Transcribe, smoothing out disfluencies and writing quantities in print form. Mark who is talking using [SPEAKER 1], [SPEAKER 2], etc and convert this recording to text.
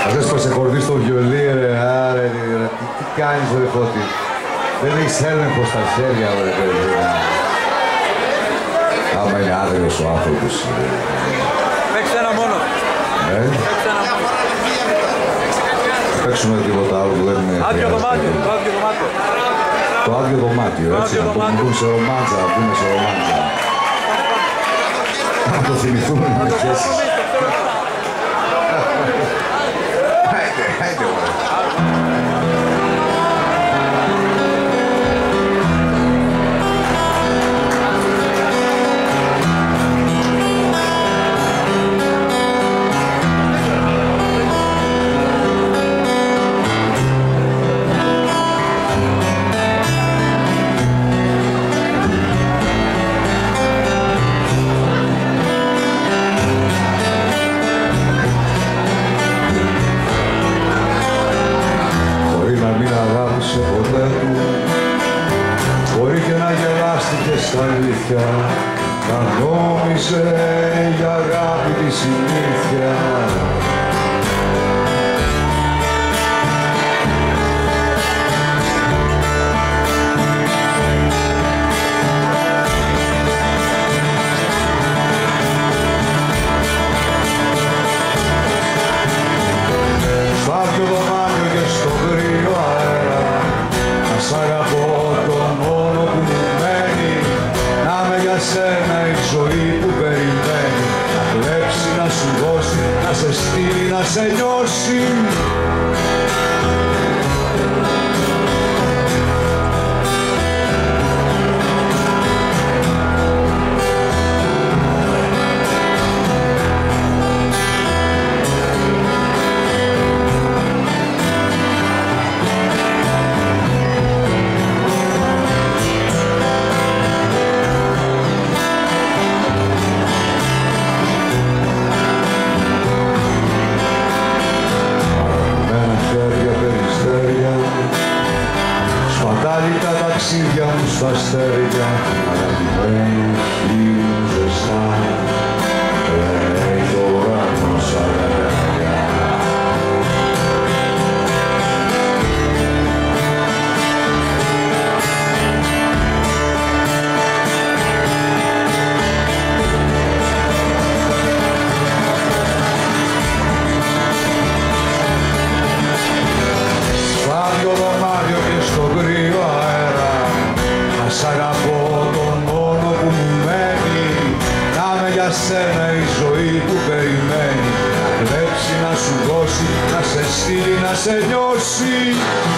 [SPEAKER 1] Αυτές που σε χορδείς στο βιολί, ρε, άρε, τι κάνεις, ρε Φώτη. Δεν έχεις έλεγχο στα χέρια, ρε, παιδί. Άμα είναι άδειος ο άνθρωπος.
[SPEAKER 2] Παίξτε ένα μόνο. Παίξτε ένα μόνο.
[SPEAKER 1] Παίξουμε τίποτα άλλο που δεν είναι...
[SPEAKER 2] Άδειο δωμάτιο, το άδειο δωμάτιο.
[SPEAKER 1] Το άδειο δωμάτιο, έτσι, να το μπουν σε ρομάντζα, να μπουν σε ρομάντζα. Να το θυμηθούμε με σχέσεις. Άιντε, ωραία. Μπορεί και να γελάστηκε στα αλήθεια, να νόμιζε για αγάπη τη συνήθεια. Στο άδειο δωμάτιο και στο κρύο αέρα, να σ' αγαπώ τον μόνο που μου μένει, να με για σένα η ζωή που περιμένει, να κλέψει, να σου δώσει, να σε στείλει, να σε νιώσει. Τα ταξίδια μου στα αστέρια, αγαπημένοι φίλοι ζεστά, λέει το ουρανός αγκαλιά. Στο άδειο δωμάτιο και στο κρύο αέρα, να σ' αγαπώ τον μόνο που μου μένει, να με για σένα η ζωή που περιμένει, να κλέψει, να σου δώσει, να σε στείλει, να σε νιώσει.